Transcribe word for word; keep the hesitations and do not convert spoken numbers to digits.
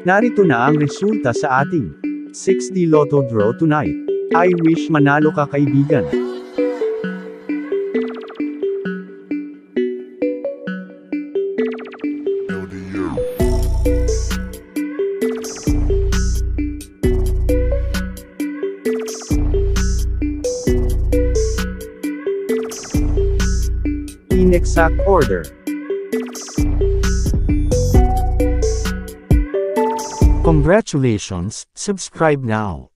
Narito na ang resulta sa ating six D Lotto Draw tonight. I wish manalo ka kaibigan. In exact order. Congratulations, subscribe now.